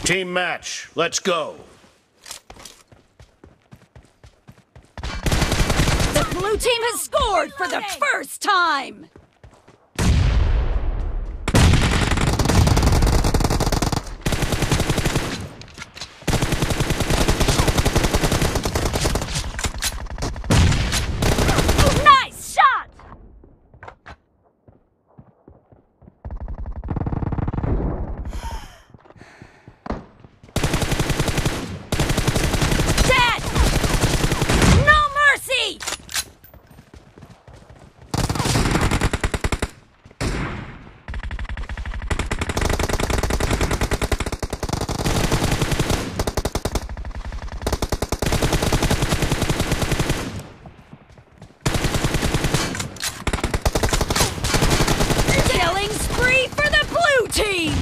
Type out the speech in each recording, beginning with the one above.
Team match, let's go. The blue team has scored for the first time! Nice shot! Dead! No mercy! Killing spree for the blue team!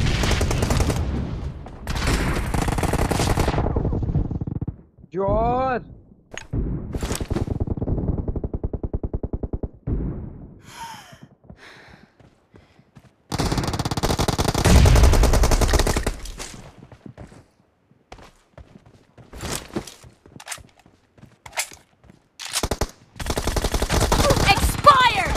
George! Expired!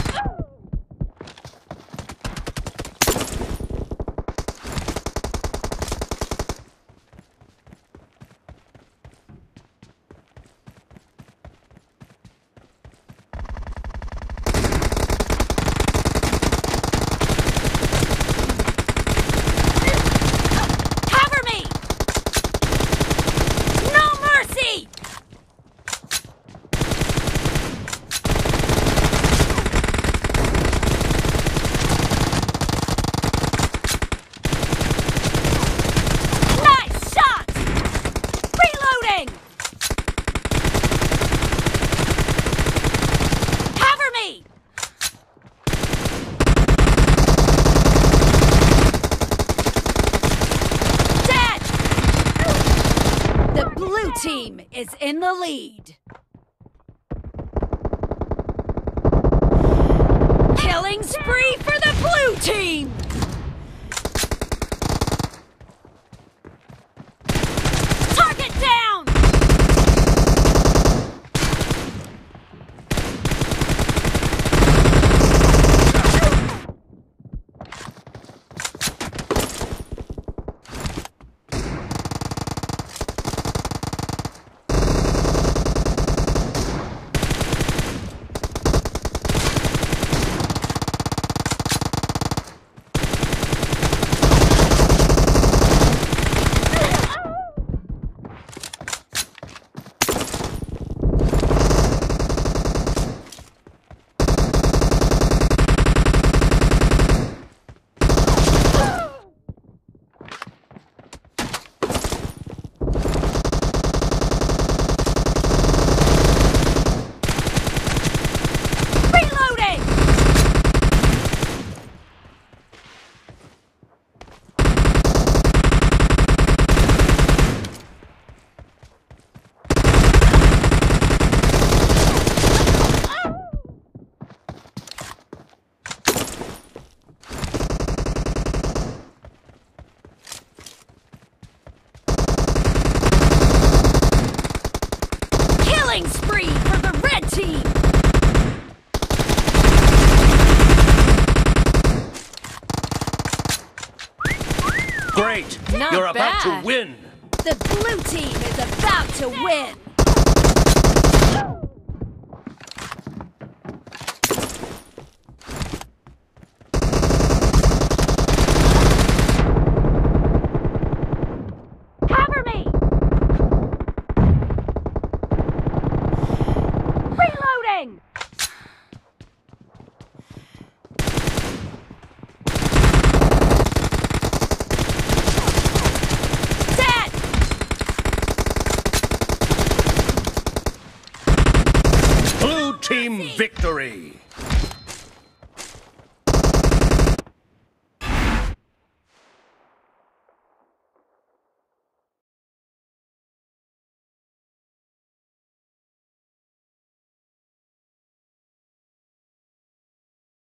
Cover me! No mercy! Nice shot! Reloading! Cover me! Dead! The blue team is in the lead. Killing spree for the blue team! Target down! Reloading! Killing spree for the red team! Great, Not you're about bad. to win. The blue team is about to win! Cover me! Reloading! Dead! Blue team victory.